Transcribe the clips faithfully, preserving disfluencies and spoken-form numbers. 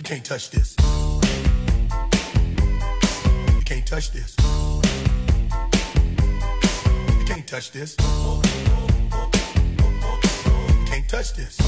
can't touch this. You can't touch this. You can't touch this. You can't touch this.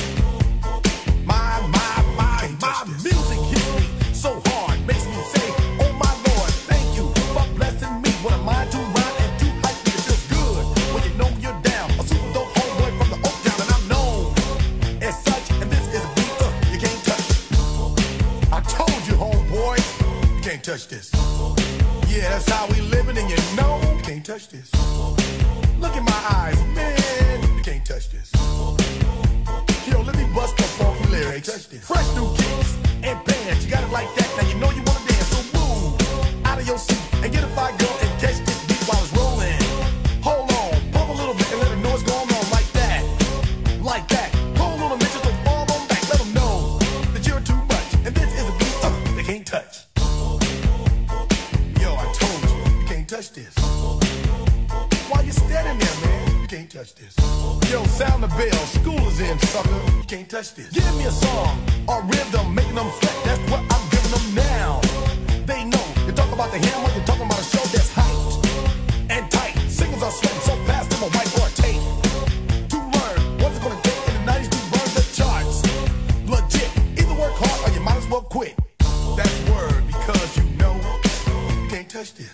My, my, my, my music hits me so hard, makes me say, oh my Lord, thank you for blessing me. What am I to rhyme and to hype me? It feels good when you know you're down. A super dope homeboy from the Oak Town, and I'm known as such. And this is a beat uh, you can't touch. I told you, homeboy, you can't touch this. Yeah, that's how we living, and you know you can't touch this. Look in my eyes, man, you can't touch this. Yo, let me bust the funky lyrics. Fresh new kicks and bands, you got it like that. Now you know you wanna dance, so move out of your seat and get a fire girl and catch this beat while it's rolling. Hold on, pump a little bit and let them know what's going on like that, like that. Hold on a minute, just don't fall on back. Let them know that you're too much, and this is a beat uh, they can't touch. Yo, I told you, you can't touch this. Why you standing there, man? You can't touch this. Yo, sound the bell, school is in, sucker. You can't touch this. Give me a song or rhythm, making them sweat. That's what I'm giving them now. They know. You talk about the hammer, you're talking about a show that's hyped and tight. Singles are sweating so fast, them a whiteboard tape. To learn what's it gonna take in the nineties to burn the charts. Legit. Either work hard or you might as well quit. That's word, because you know you can't touch this.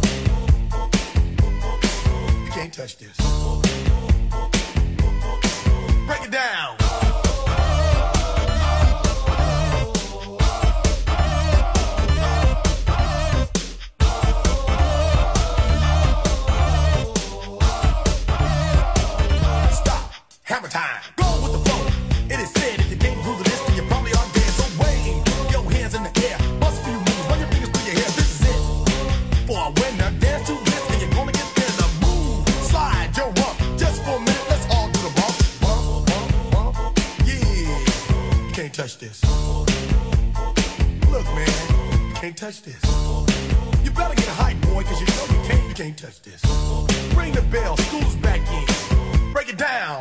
You can't touch this. Break it down. Stop. Hammer time. Go with the flow. It is said if you can't groove to this, then you probably are dead. So wave your hands in the air. Bust a few moves. Run your fingers through your hair. This is it. For a winner, dance to this, and you're gonna get there. The move. Slide your rump. Just for a minute, let's all do the bump. Can't touch this. Look, man, you can't touch this. You better get hype, boy, cause you know you can't, you can't touch this. Ring the bell, school's back in. Break it down.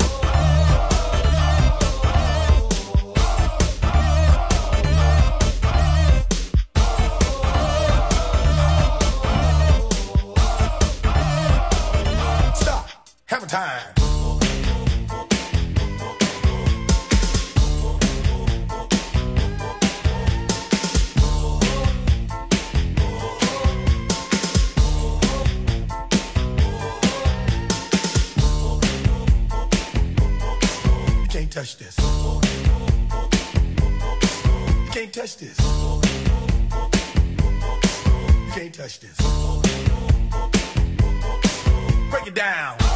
Stop. Hammer time. You can't touch this. You can't touch this. You can't touch this. Break it down.